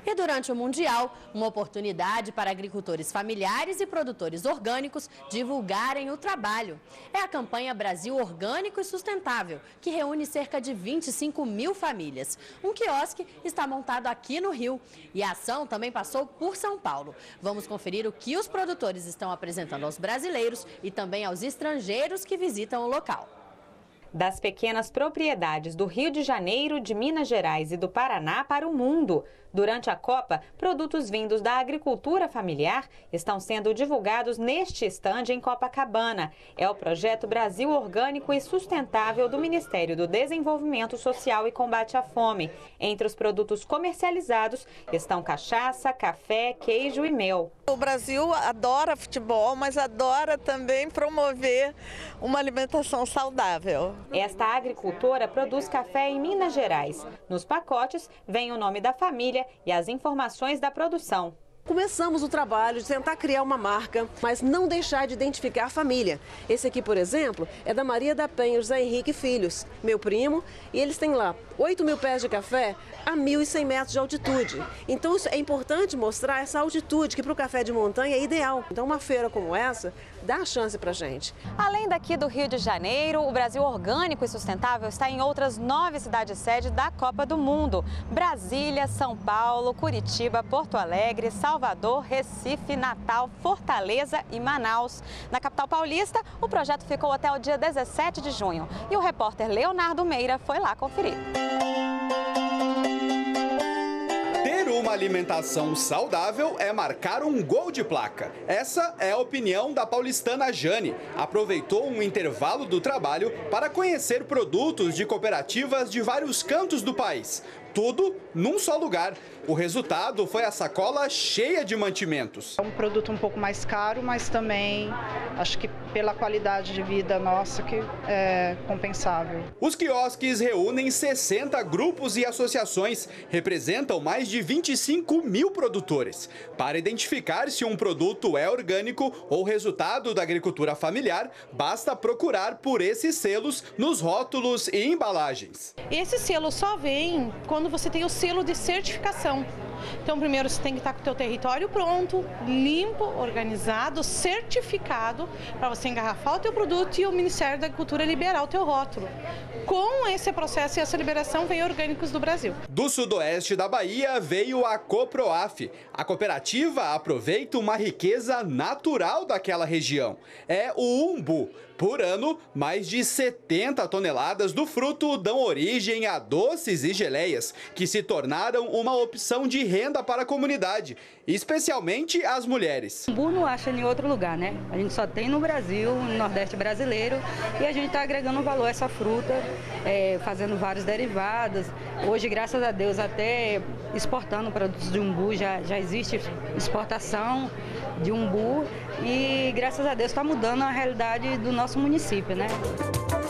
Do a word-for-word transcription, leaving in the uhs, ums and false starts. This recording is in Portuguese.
E durante o Mundial, uma oportunidade para agricultores familiares e produtores orgânicos divulgarem o trabalho. É a campanha Brasil Orgânico e Sustentável, que reúne cerca de vinte e cinco mil famílias. Um quiosque está montado aqui no Rio e a ação também passou por São Paulo. Vamos conferir o que os produtores estão apresentando aos brasileiros e também aos estrangeiros que visitam o local. Das pequenas propriedades do Rio de Janeiro, de Minas Gerais e do Paraná para o mundo. Durante a Copa, produtos vindos da agricultura familiar estão sendo divulgados neste estande em Copacabana. É o projeto Brasil Orgânico e Sustentável do Ministério do Desenvolvimento Social e Combate à Fome. Entre os produtos comercializados estão cachaça, café, queijo e mel. O Brasil adora futebol, mas adora também promover uma alimentação saudável. Esta agricultora produz café em Minas Gerais. Nos pacotes vem o nome da família e as informações da produção. Começamos o trabalho de tentar criar uma marca, mas não deixar de identificar a família. Esse aqui, por exemplo, é da Maria da Penha, José Henrique Filhos, meu primo, e eles têm lá oito mil pés de café a mil e cem metros de altitude. Então é importante mostrar essa altitude, que para o café de montanha é ideal. Então uma feira como essa dá a chance para a gente. Além daqui do Rio de Janeiro, o Brasil Orgânico e Sustentável está em outras nove cidades sede da Copa do Mundo. Brasília, São Paulo, Curitiba, Porto Alegre, Salvador, Recife, Natal, Fortaleza e Manaus. Na capital paulista, o projeto ficou até o dia dezessete de junho. E o repórter Leonardo Meira foi lá conferir. Ter uma alimentação saudável é marcar um gol de placa. Essa é a opinião da paulistana Jane. Aproveitou um intervalo do trabalho para conhecer produtos de cooperativas de vários cantos do país. Tudo num só lugar. O resultado foi a sacola cheia de mantimentos. É um produto um pouco mais caro, mas também acho que pela qualidade de vida nossa que é compensável. Os quiosques reúnem sessenta grupos e associações, representam mais de vinte e cinco mil produtores. Para identificar se um produto é orgânico ou resultado da agricultura familiar, basta procurar por esses selos nos rótulos e embalagens. Esse selo só vem quando você tem o selo de certificação. Então, primeiro você tem que estar com o teu território pronto, limpo, organizado, certificado, para você engarrafar o teu produto e o Ministério da Agricultura liberar o teu rótulo. Com esse processo e essa liberação, veio Orgânicos do Brasil. Do sudoeste da Bahia veio a Coproaf. A cooperativa aproveita uma riqueza natural daquela região. É o umbu. Por ano, mais de setenta toneladas do fruto dão origem a doces e geleias, que se tornaram uma opção de renda para a comunidade, especialmente as mulheres. Umbu não acha em outro lugar, né? A gente só tem no Brasil, no Nordeste brasileiro, e a gente está agregando valor a essa fruta, é, fazendo vários derivados. Hoje, graças a Deus, até exportando produtos de umbu, já, já existe exportação de umbu e, graças a Deus, está mudando a realidade do nosso município, né?